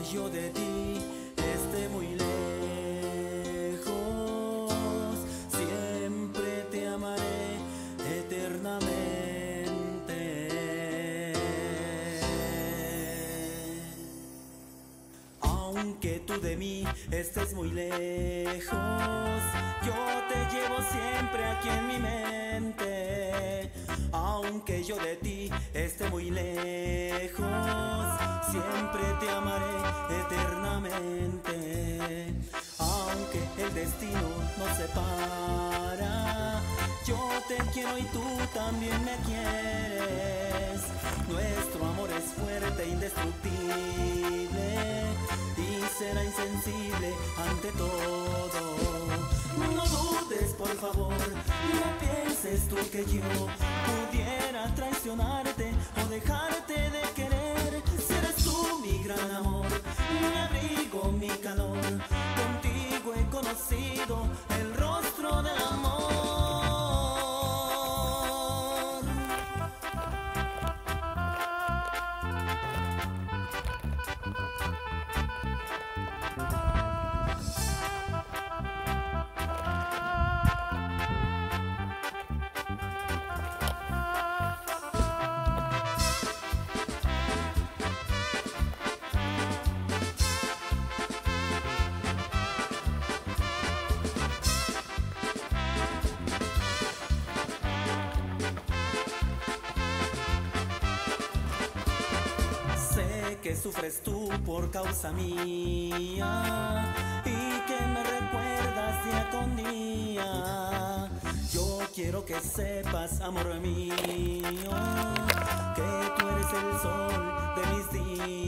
yo de ti esté muy lejos, siempre te amaré eternamente. Aunque tú de mí estés muy lejos, yo te llevo siempre aquí en mi mente. Aunque yo de ti esté muy lejos, siempre te amaré eternamente. Aunque el destino nos separa, yo te quiero y tú también me quieres. Nuestro amor es fuerte e indestructible y será insensible ante todo. No dudes, por favor, no pienses tú que yo pudiera traicionarte o dejarte de querer. Si eres tú mi gran amor, mi abrigo, mi calor, contigo he conocido el rostro del amor. Que sufres tú por causa mía y que me recuerdas día con día. Yo quiero que sepas, amor mío, que tú eres el sol de mis días.